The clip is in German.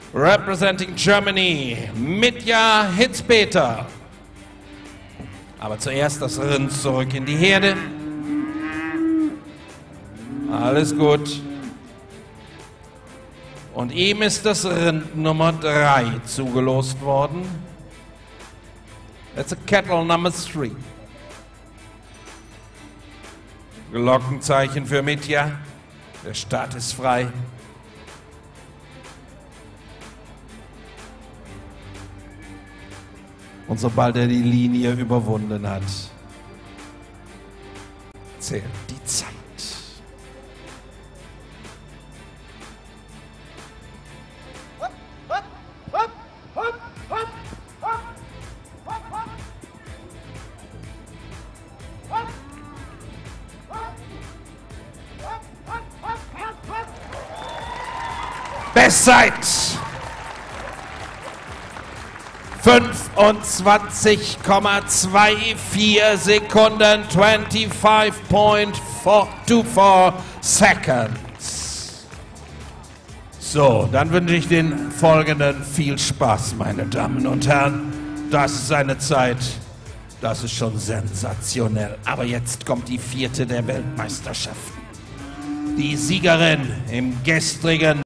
representing Germany, Mitja Hitzpeter. Aber zuerst das Rind zurück in die Herde. Alles gut. Und ihm ist das Rind Nummer 3 zugelost worden. That's a cattle number 3. Glockenzeichen für Mitja. Der Start ist frei. Und sobald er die Linie überwunden hat, zählt die Zeit. Bestzeit 25,24 Sekunden, 25.424 seconds. So, dann wünsche ich den Folgenden viel Spaß, meine Damen und Herren. Das ist eine Zeit, das ist schon sensationell. Aber jetzt kommt die 4. der Weltmeisterschaften. Die Siegerin im gestrigen